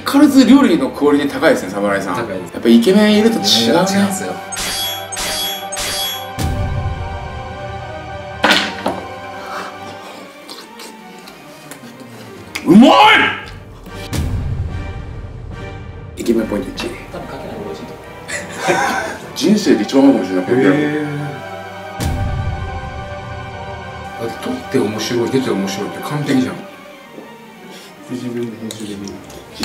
変わらず料理のクオリティ高いですね、侍さん。 高いです。 やっぱイケメンいると違うね。 違うんですよ。 うまい。イケメンポイント1。 多分かけない方が美味しいと思う。 人生で一番うまいかもしれない。だって撮って面白い、出て面白いって完璧じゃん。自分で編集で見る。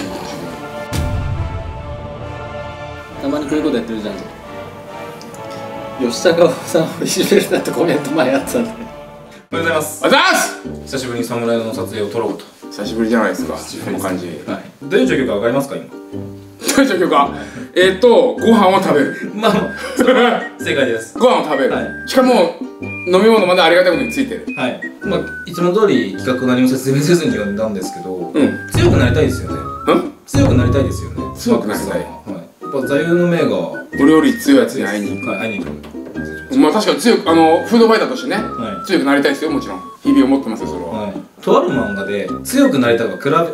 たまにこういうことやってるじゃん。吉高さんをいじめるなってコメント前やってたんで。おはようございます。 あざーす。 久しぶりに侍の撮影を撮ろうと。 久しぶりじゃないですか、この感じ。 はい。どういう状況かわかりますか今？ どういう状況か。ご飯を食べる。 まあ、それは正解です。 ご飯を食べる。しかも飲み物までありがたいことについてる。 はい。まあいつも通り企画何も説明せずに呼んだんですけど、強くなりたいですよね。強くなりたいですよね。 強くなりたい。 はい。やっぱ座右の銘が俺より強いやつに会いに行く。 会いに行く。 まあ確かに強くフードファイターとしてね、強くなりたいですよ、もちろん。日々思ってますよ、それは。 とある漫画で強くなりたいが比べ。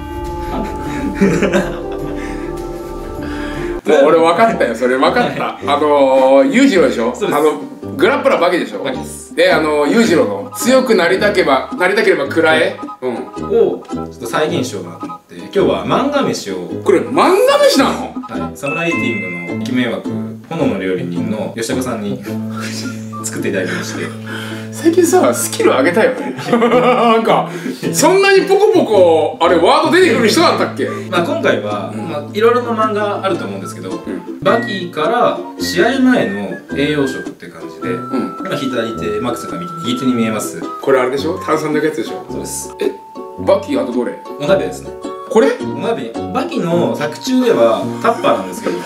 もう俺分かったよ、それ分かった。裕次郎でしょ。グラップラーバキでしょ。で裕次郎の強くなりたければ食らえをちょっと再現しようかなと思って、今日は漫画飯を。これ漫画飯なの？ はい。サムライティングのイケメン枠炎の料理人の吉高さんに作っていただきまして。 最近さ、スキル上げたよね。なんかそんなにポコポコワード出てくる人だったっけ？ まあ今回はいろいろな漫画あると思うんですけど、バキから試合前の栄養食って感じで、今左手マックスが右手に見えます。 これあれでしょ？炭酸抜くやつでしょ？ そうです。 バキあとどれ？ お鍋ですね。 これ？ お鍋。バキの作中ではタッパーなんですけど。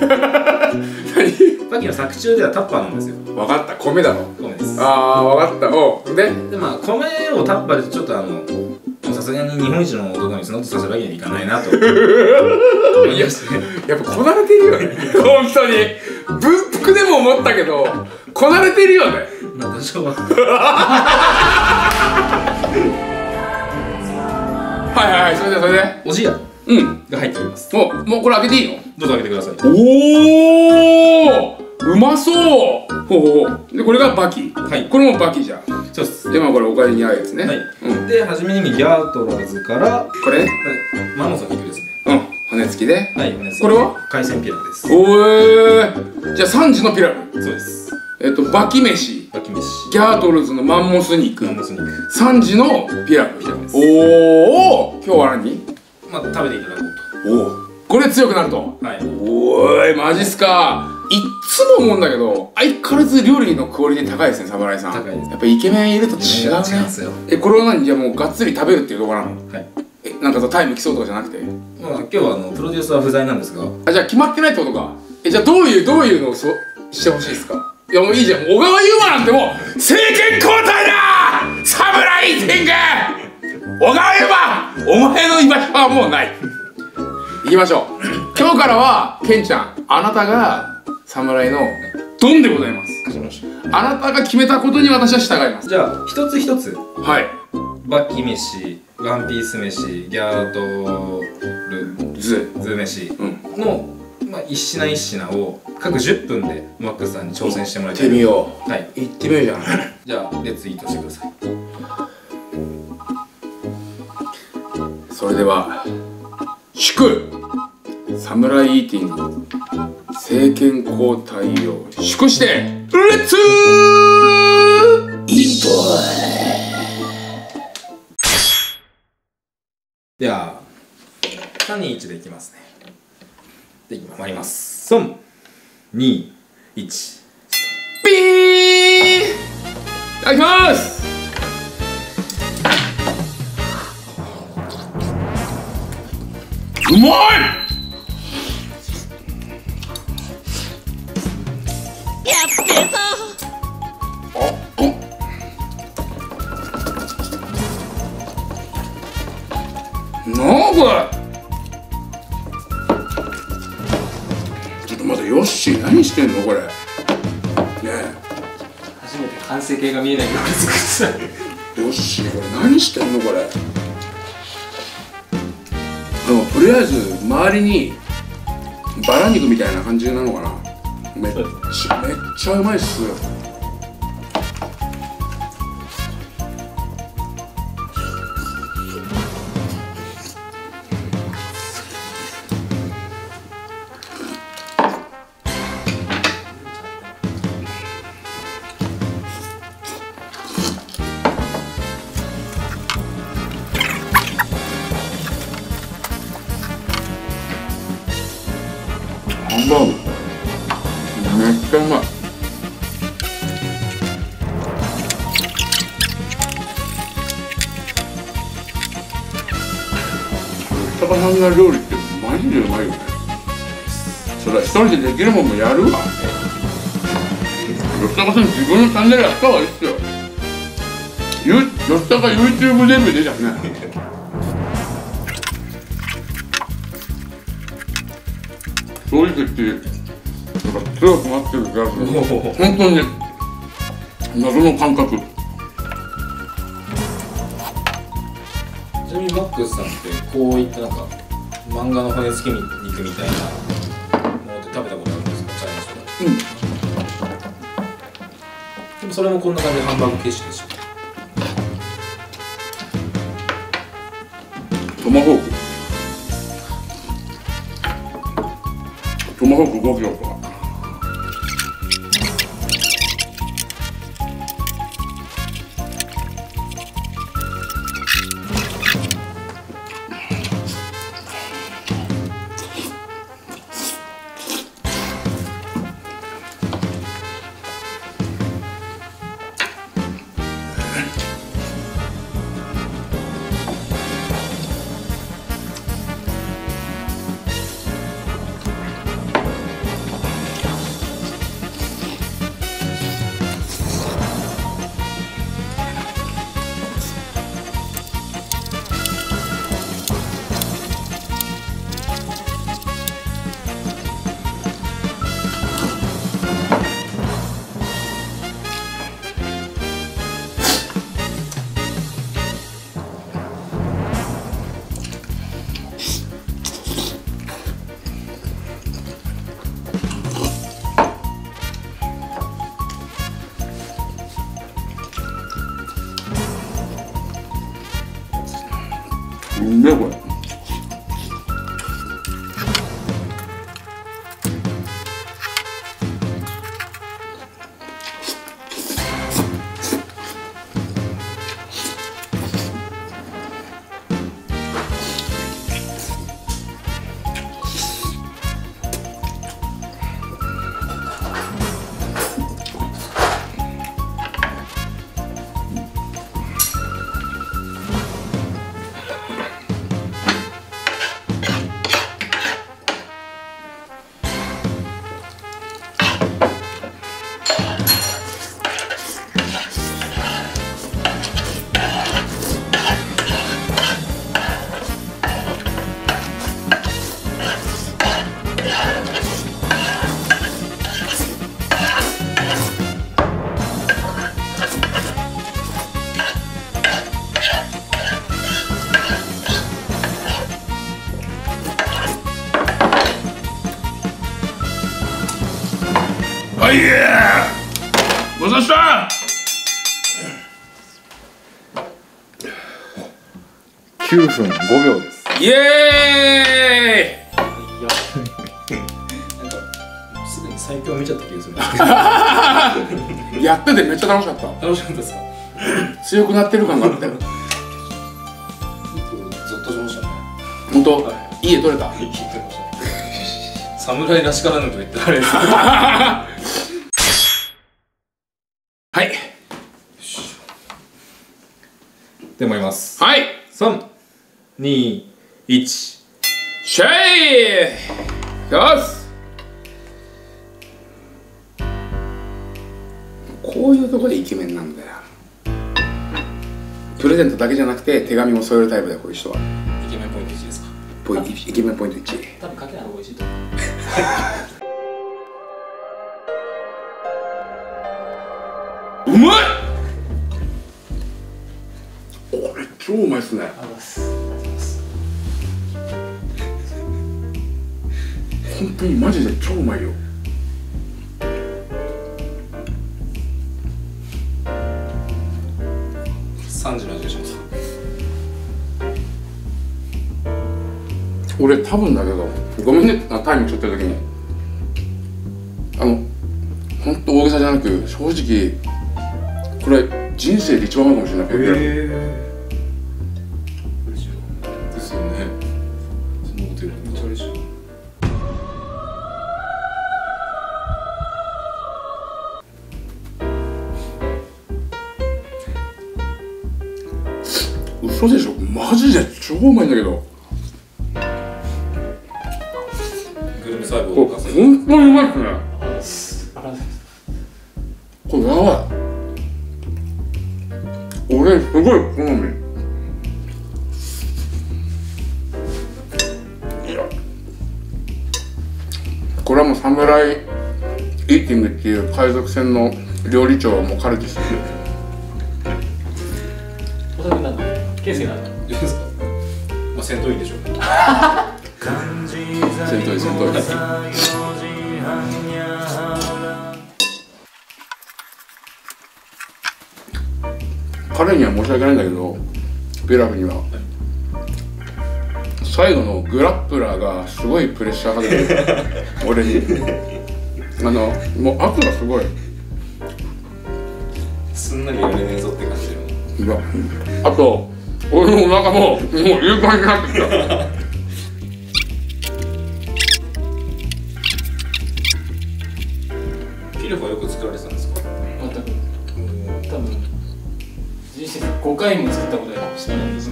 何？ バキの作中ではタッパーなんですよ。 分かった、米だろ。 米です。 ああ、分かった。でまあ米をタッパーでちょっとさすがに日本一の男にそのとさせるわけにはいかないなと思いまして。 やっぱこなれてるよね。本当に文福でも思ったけどこなれてるよね。 まあ多少は。 はいはいはい、それでおじやが入っております。 もうこれ開けていいの？ どうぞ開けてください。 おお、うまそう。ほうほう。でこれがバキ。はい。これもバキじゃん。 そうです。 でまあこれおかゆに合うやつね。はい。 で初めにギャートラーズからこれね。 マモさん肉ですね。 骨付きで。 はい、骨付き。 これは海鮮ピラフです。 おえ。じゃあ3時のピラフ。 そうです。 バキ飯。 バキ飯。 ギャートルズのマンモス肉。 マンモス肉。 3時のピラフ。 ピラフです。 おお。今日は何？ まあ食べていただこうと。おお。これ強くなると。はい。おい、マジっすか。いっつも思うんだけど、相変わらず料理のクオリティ高いですね、侍さん。高いです。やっぱイケメンいると違うね。違うんですよ。これは何？じゃあもうがっつり食べるっていう動画なの？はい。なんかタイム競うとかじゃなくて。 まあ今日はプロデュースは不在なんですが。 あ、じゃあ決まってないってことか。じゃあどういうのをしてほしいですか？いやもういいじゃん。小川優馬なんてもう政権交代だ！サムライティング！小川優馬！お前の居場所はもうない。行きましょう。今日からはケンちゃん、あなたが侍のドンでございます。あなたが決めたことに私は従います。 じゃあ一つ一つ。 はい。 バキ飯、ワンピース飯、ギャートルズ飯の一品一品を各10分でマックスさんに挑戦してもらいたい。 行ってみよう。 はい。 行ってみようじゃん。 じゃあレッツイートしてください。 それでは祝サムライイーティング政権交代を祝してレッツイート。 では3、2、1でいきますね。で参ります。3、2、1。 ピーン。いただきます。うまい。やっけた。なんこれ。ちょっと待って、ヨッシー何してんのこれ。ねえ。 初めて完成形が見えないように作ってた。 ヨッシーこれ何してんのこれ。 でもとりあえず周りにバラ肉みたいな感じなのかな。めっちゃうまいっす。ハンバーグめっちゃうまい。吉高さんの料理ってマジでうまいよね。それは一人でできるもんもやるわ。吉高さん自分のチャンネルやった方がいいっすよ。吉高 YouTube デビュー出ちゃうね。正直言ってなんか強くなってる気がする。本当に謎の感覚。 ちなみにマックスさんってこういったなんか漫画の骨付き肉みたいなものって食べたことあるんですか？チャレンジとか。でもそれもこんな感じでハンバーグ形式でした。 トマホーク5キロとか。うんめえこれ。はい、ごちそうさまでした。 9分5秒です。 イエーイ。 なんかすでに最強見ちゃった気がする。 やっててめっちゃ楽しかった。 楽しかったですか？ 強くなってる感があったよ。 ゾッとしましたね。 本当、 はい、 いい絵撮れた。 いい絵撮れました。侍らしからぬと言ってあれです。 はい。 でもいます。 はい。 3、2、1。 シェイ。よし。こういうとこでイケメンなんだよ。プレゼントだけじゃなくて手紙も添えるタイプだよ、こういう人は。 イケメンポイント1ですか？ イケメンポイント1。 多分かけない方が美味しいと思う。 うまい。これ超うまいっすね。 ありがとうございます。 本当にマジで超うまいよ。 3時の味がします。 俺多分だけど、ごめんね、タイムちょっとやった時にほんと大げさじゃなく、正直これ人生で一番うまいかもしれない。 嬉しいですよね。そのこと言うのめっちゃ嬉しい。 嘘でしょ、マジで超うまいんだけど。 グルメ細胞これを活性本当にうまいっすね。これやばい。俺すごい好み。これはもうサムライイーティングっていう海賊船の料理長はもう彼ですよ。 お酒なんだ。ケースなんだ。 いいですか。まあ戦闘員でしょうね。 戦闘員戦闘員。彼には申し訳ないんだけど、ベラフには最後のグラップラーがすごいプレッシャーかけてる俺に。もう圧がすごい。 すんなりやれねえぞって感じで。 いや、あと俺のお腹ももういい感じになってきた。 ピルフはよく作られてたんですか。 全く。多分人生で5回も作ったことないかもしれないですね。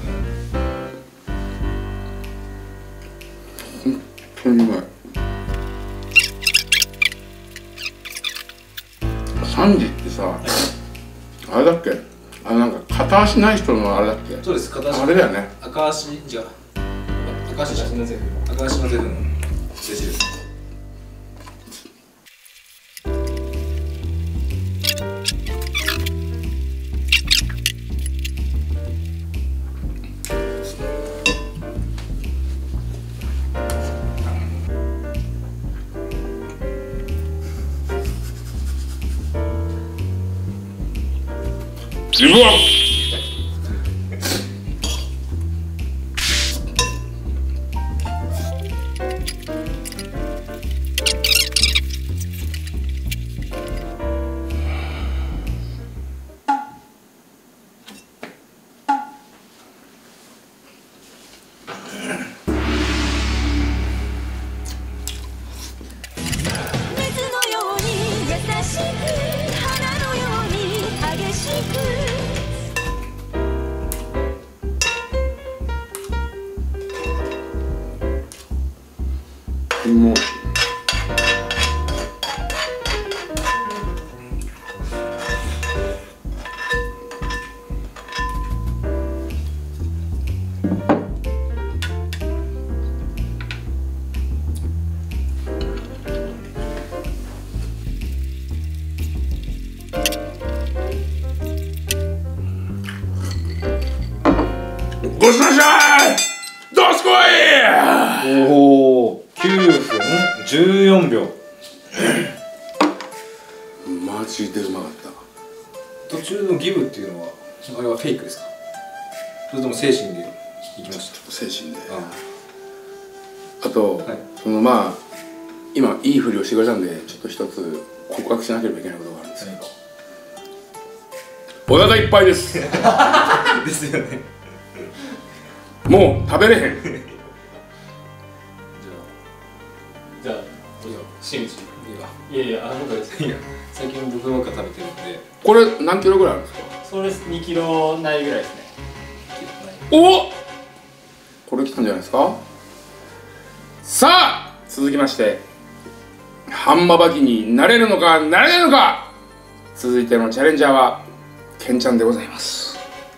本当にうまい。3時ってさ、あれだっけ、なんか片足ない人のあれだっけ。 そうです。片足。 あれだよね。 赤足じゃ。赤足じゃ。 私のゼフ。 赤足のゼフの弟子です。 自分はもうごちそうさまでした。どすこい。 おお、9分14秒。 マジでうまかった。 途中のギブっていうのはあれはフェイクですか。それとも精神でいきました。 精神で。 ああと、 はい、 そのまあ今いいふりをしてくれたんで、ちょっと一つ告白しなければいけないことがあるんですけど、お腹いっぱいです。 ですよね。 もう食べれへん。 じゃあどうぞ。新内。いやいや、あなたです。 いや、最近僕ばっか食べてるんで。 これ何キロぐらいあるんですか。 それ2キロないぐらいですね。 おっ、これきたんじゃないですか。さあ続きまして、ハンマバキになれるのかなれないのか。続いてのチャレンジャーはケンちゃんでございます。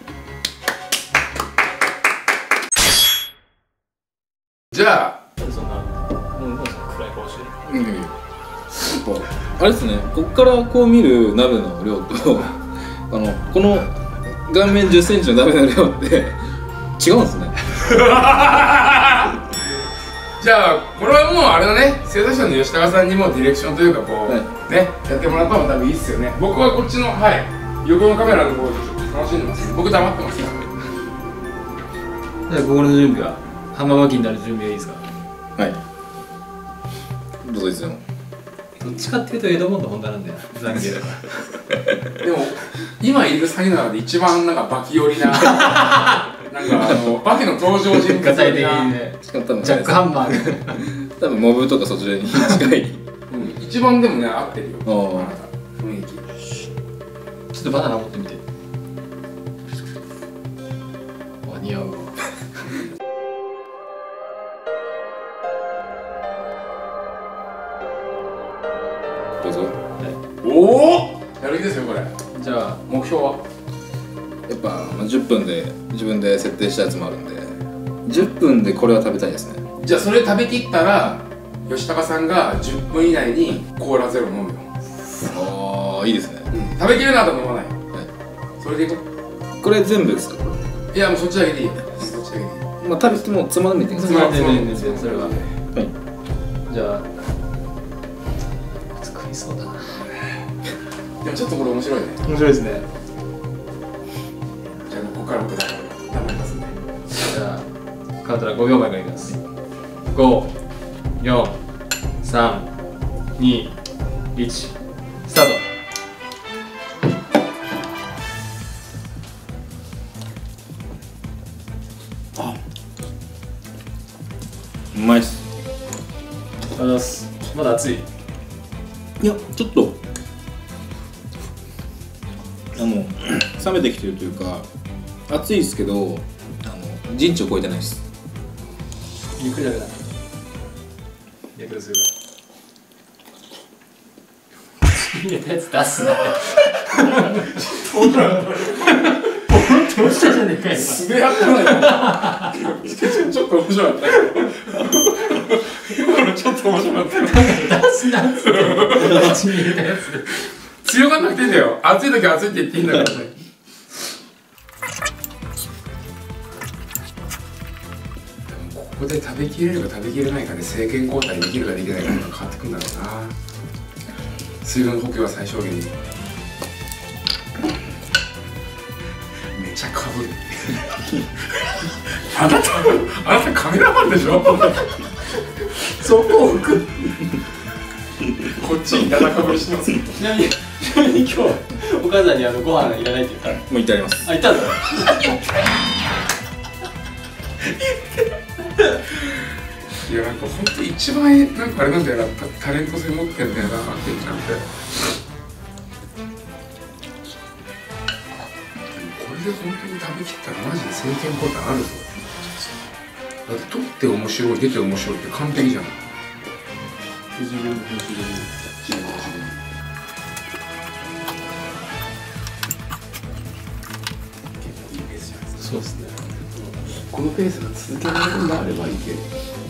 じゃあなんでそんなもうその暗い顔してる。 あれですね、ここからこう見る鍋の量とこの顔面10センチの鍋の量って違うんですね。 じゃあこれはもうあれだね、制作者の吉高さんにもディレクションというかこう、ねやってもらった方が多分いいっすよね。僕はこっちの横のカメラの方をちょっと楽しんでます。僕黙ってますよ。 じゃあ心の準備は浜巻きになる準備はいいですか？ はい。どうぞいつでも。 どっちかっていうとエドモンド・ホンダなんだよな、残業だから。 でも今いる3人の中で一番なんかバキ寄りななんかバキの登場人物具体的にね、 しかも多分ジャック・ハンマー多分モブとかそちらに近い。 一番でもね合ってるよ。 ああなた雰囲気。 ちょっとバナナ持ってみて。似合うわ。 どうぞ。 おおやる気ですよこれ。 じゃあ目標はやっぱ、10分で自分で設定したやつもあるんで、10分でこれは食べたいですね。 じゃあそれ食べきったら吉高さんが10分以内にコーラゼロ飲むよ。 ああ、いいですね。 食べきれなかったら飲まない。それでいこう。 これ全部ですか？ いやもうそっちだけでいいよ。そっちだけでいい。 まあ食べてもつまんでみてください。 つまんでるんですよ、それは。 はい。 じゃあ食いそうだな。 でもちょっとこれ面白いね。 面白いですね。 じゃあここから僕黙りますね。 じゃあカウントダウン5秒前からいきます。5、4、3、2、1、スタート。 うまいっす。 ありがとうございます。まだ熱い？ いや、ちょっと冷めてきてるというか、熱いですけど、陣地を超えてないです。 ゆっくりだけだ。やけどするから。入れたやつ出すな。どうしたじゃねえかよ。 素でやってないよ。ちょっと面白かったよ。今のちょっと面白かったよ。 出すなっつって。口に入れたやつ。 強がんなくていいんだよ。暑い時は暑いって言っていいんだからね。ここで食べきれるか食べきれないかで政権交代できるかできないかが変わってくるんだろうな。水分補給は最小限に。めちゃかぶる。あなたカメラマンでしょ。そこを置く。こっちに7かぶりしてます。 ちなみに今日お母さんにご飯いらないって言ったらもう言ってあります。 あ、言ったんだ。 いやなんか本当一番なんかあれなんだよな、タレント性持ってんだよな、ケンちゃんって。これで本当に食べきったらマジで政権交代あるぞ。だって撮って面白い出て面白いって完璧じゃん。自分そうですね。 このペースが続けられるのであればいける。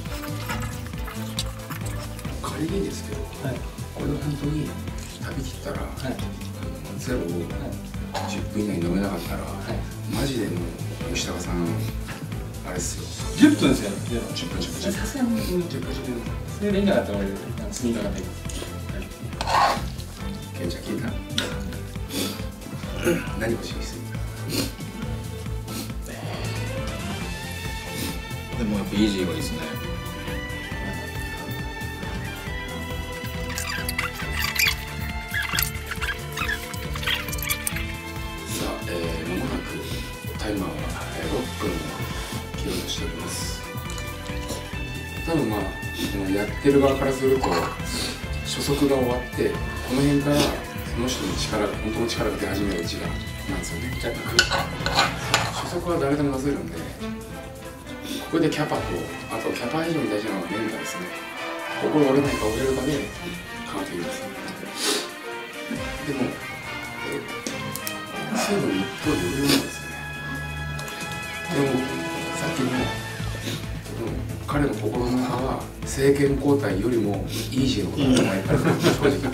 仮にですけど、はい、これが本当に食べきったら、はい、ゼロを10分以内に飲めなかったら、はい、マジでもう吉高さんあれっすよ。 10分ですよね。 10分10分。 さすがに10分。それでいいんじゃなかったら俺次にかかっていく。 ケンちゃん聞いた？何欲しいです？ でもやっぱイージーがいいですね。 さあ、間もなくタイマーは6分を切ろうとしております。多分まあやってる側からすると初速が終わってこの辺からその人の力が本当の力が出始める位置がなんですよね。若干初速は誰でも出せるんで。これでキャパと、あとキャパ以上に大事なのはメンタルですね。心折れないか折れるかで変わってきますね。でも、水分一方で余裕なんですよね。でも、さっきの彼の心の中は政権交代よりもイージーのことを考えたら正直。や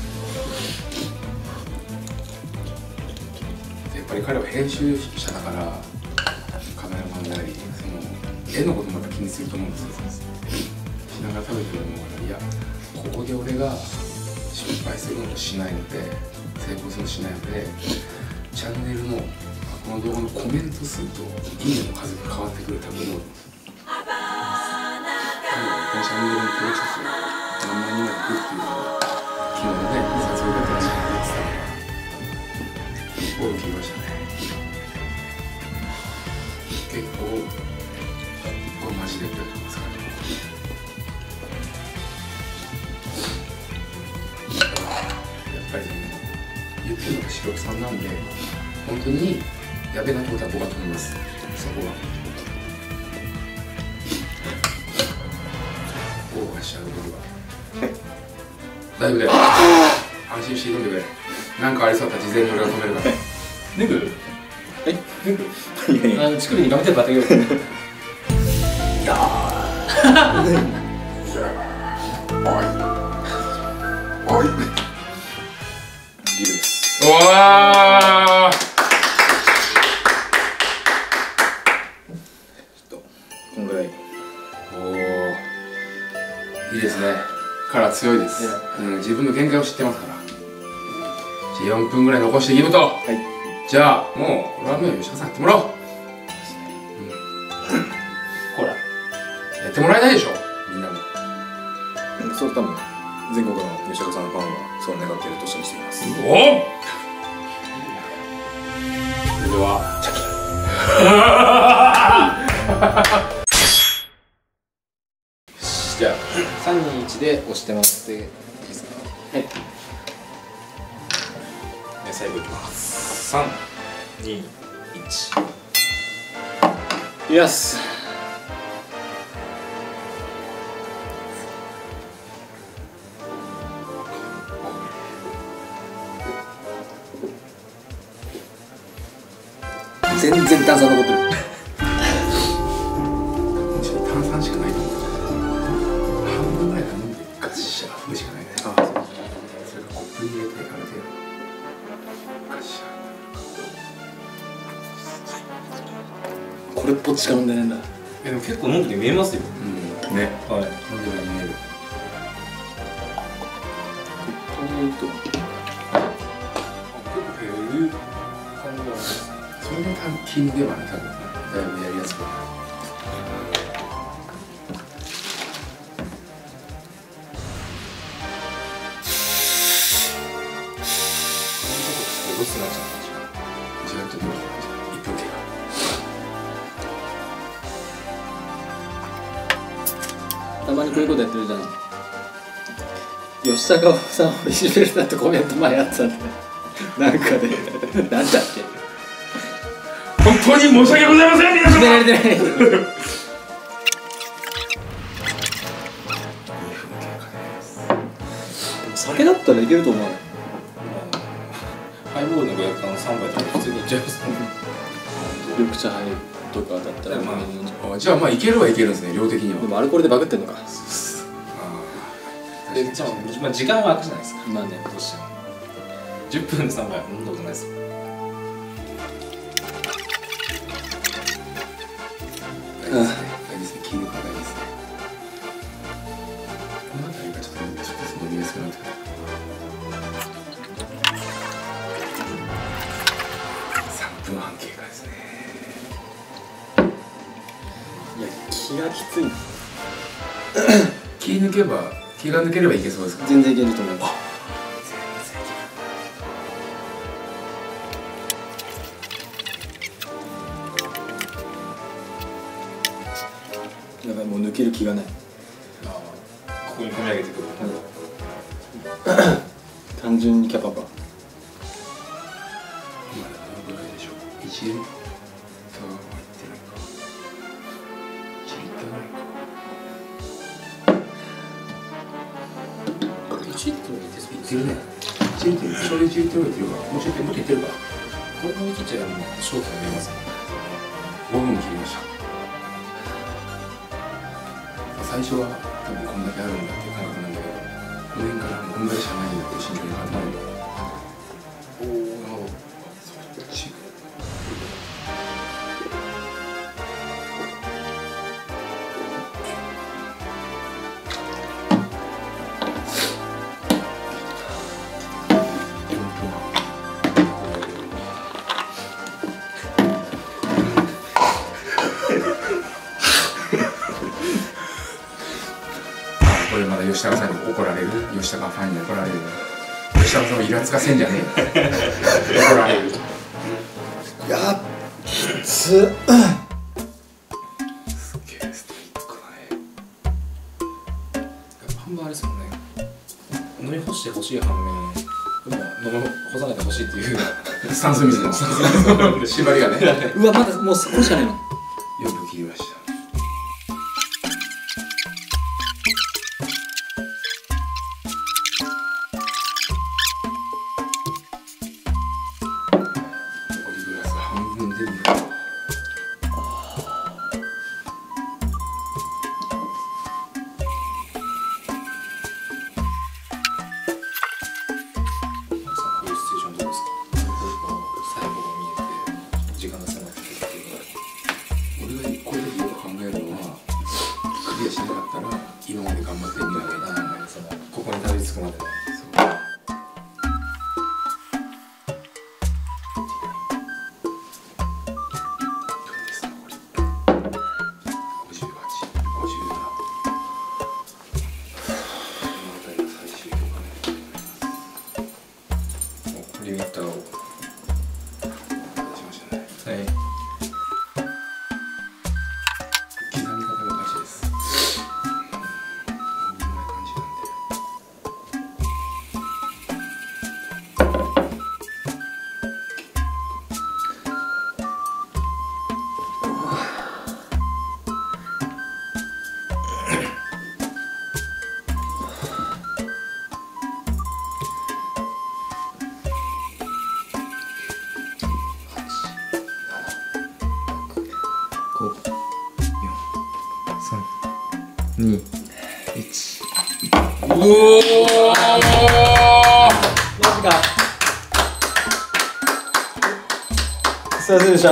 っぱり彼は編集者だから、カメラマンであり、絵のこともやっぱ気にすると思うんですよ。 きながら食べてるのもいやここで俺が失敗するのもしないので成功するのもしないのでチャンネルのこの動画のコメント数といいねの数が変わってくると思う。このチャンネルの登録者数が何万人までいくっていうのが昨日のね撮影だったらしいって言ってたのが驚きましたね。結構これマジでやってると思いますからね。やっぱり言ってるのが白木さんなんで本当にやべえなってことは僕はと思います。そこはオーバーしちゃう僕は大丈夫だよ、安心して挑んでくれ。なんかありそうだったら事前に俺が止めるから。 脱ぐ？ いやいや乳首にガムテープ当てよう。 おいギルです。 うわーこんぐらい。 おおいいですね。から強いです、自分の限界を知ってますから。じゃあ4分ぐらい残していきると、じゃあもうこれはもう吉田さんやってもらおう。 ほらやってもらえないでしょみんなも。 そう多分全国の吉岡さんのファンはそう願っていると信じています。 おおそれではじゃあ321で押してもらっていいですか。はい。で最後いきます。321。 イエス。全然炭酸残ってる。 炭酸しかないと思う。半分ぐらいが飲んでガッシャー風しかないね。ああそう。それがコップに入れてある程度ガッシャー。 これっぽっちしか飲んでないんだ。 でも結構飲んでて見えますよ。 うんね。 はい。 飲んでるように見える。 結構減る感じがあります。 それが多分気抜けばね多分だいぶやりやすくなる。 どうするんですか。 時間ちょっと1分経過。 たまにこういうことやってるじゃん。吉高さんをいじめるなってコメント前あったんでなんかでなんだっけ。 本当に申し訳ございません皆様。 いじめられてない。 2分経過です。 酒だったらいけると思う。 ハイボールの500缶3杯とか普通にいっちゃいますね。 緑茶杯とかだったらまああじゃあまあいけるはいけるんですね量的には。 でもアルコールでバグってんのか。 でじゃあ、まあ、時間は空くじゃないですか。 まあね。 どうしても10分で3杯飲んだことないです。 大事ですね。気抜かないですね。この辺りがちょっと飲みやすくなってくる。3分半経過ですね。 いや気がきつい。 気が抜ければいけそうですか。 全然いけると思います。やばいもう抜ける気がない。 ここに込み上げてくる。 単純にキャパが。 今どのぐらいでしょう。1リッターは入ってないか。1リッターぐらいか。 1リットルいってそういってるね。1リッター、それ1リッターぐらいいってるか。もうちょっともっといってるか。 これ飲み切っちゃうの商品見えますね。 5分切りました。最初は多分こんだけあるんだっていう感覚なんだけど、この辺からこんぐらいしかないんだっていう心境に変わる。おお、そっち。 吉高さんに怒られる、吉高ファンに怒られる、吉高さんをイラつかせんじゃねえ怒られる。 いやきつすげえストイックだね。 半分あれですもんね、飲み干してほしい反面でも飲み干さないでほしいっていうスタンス水の縛りがね。 うわまだもう少しじゃないの。 よく切りました。残りグラス半分出るよ。クリアしなかったら今まで頑張ってみなきゃいけない。 ここにたどり着くまでね。リミッターをしましたね。 はい。 刻み方が大事です。こんな感じなんで。 2、1。 おお。 マジか。すいませんでした。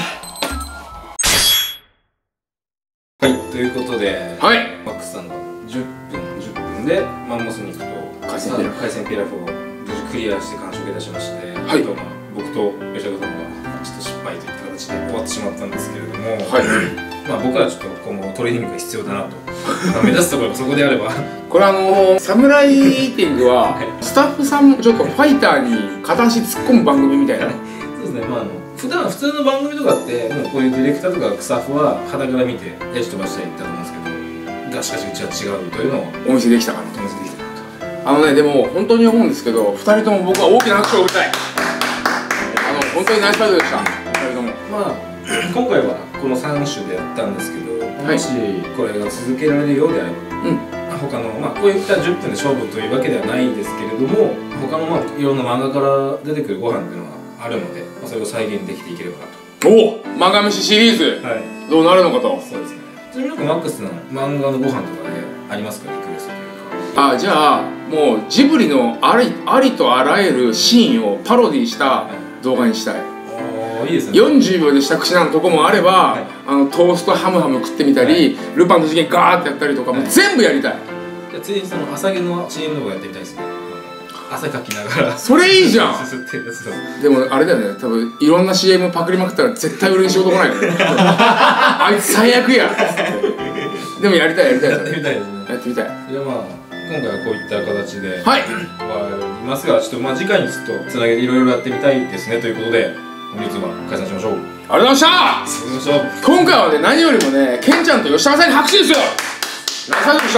はい、ということで、 はい。 マックスさんの10分でマンモス肉と海鮮ピラフを無事クリアして完食いたしまして、 はい、 僕と吉高さんがちょっと失敗といった形で終わってしまったんですけれども、 はい。 まあ僕らちょっと今後トレーニングが必要だなと目指すところがそこであればこれサムライイーティングはスタッフさんもちょっとファイターに片足突っ込む番組みたいなね。 そうですね、まあ普通の番組とかってもうこういうディレクターとかスタッフは肌から見てヤジ飛ばしたり言ったと思うんですけど、がしかしうちは違うというのをお見せできたかなと。 お見せできたなと。 でも本当に思うんですけど、2人とも僕は大きな拍手を送りたい。本当にナイスファイトでした、2人とも。 まあ今回はこの3種でやったんですけど、もしこれが続けられるようであれば、他のこういった10分で勝負というわけではないですけれども、他のいろんな漫画から出てくるご飯っていうのがあるので、それを再現できていければなと。 おお、漫画飯シリーズ、はい、どうなるのかと。 そうですね。ちなみにマックスの漫画のご飯とかでありますか、リクエストというか。 じゃあもうジブリのありとあらゆるシーンをパロディした動画にしたい。 いいですね。 40秒でした口なとこもあれば、トーストハムハム食ってみたり、ルパンの事件ガーってやったりとかも全部やりたい。 ついにその朝毛の CM とかやってみたいですね。汗かきながらそれいいじゃん。でもあれだよね、多分いろんな CM パクりまくったら絶対俺に仕事来ないよねあいつ最悪やでもやりたいやってみたいですね。 やってみたい。 いや今回はこういった形ではいいますが、ちょっと次回にちょっとつなげていろいろやってみたいですねということで、本日は解散しましょう。 ありがとうございました。今回はね、何よりもね、ケンちゃんと吉高さんに拍手ですよ。ナイスファイトでした。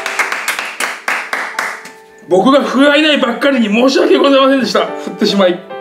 僕が不甲斐ないばっかりに申し訳ございませんでした。振ってしまい。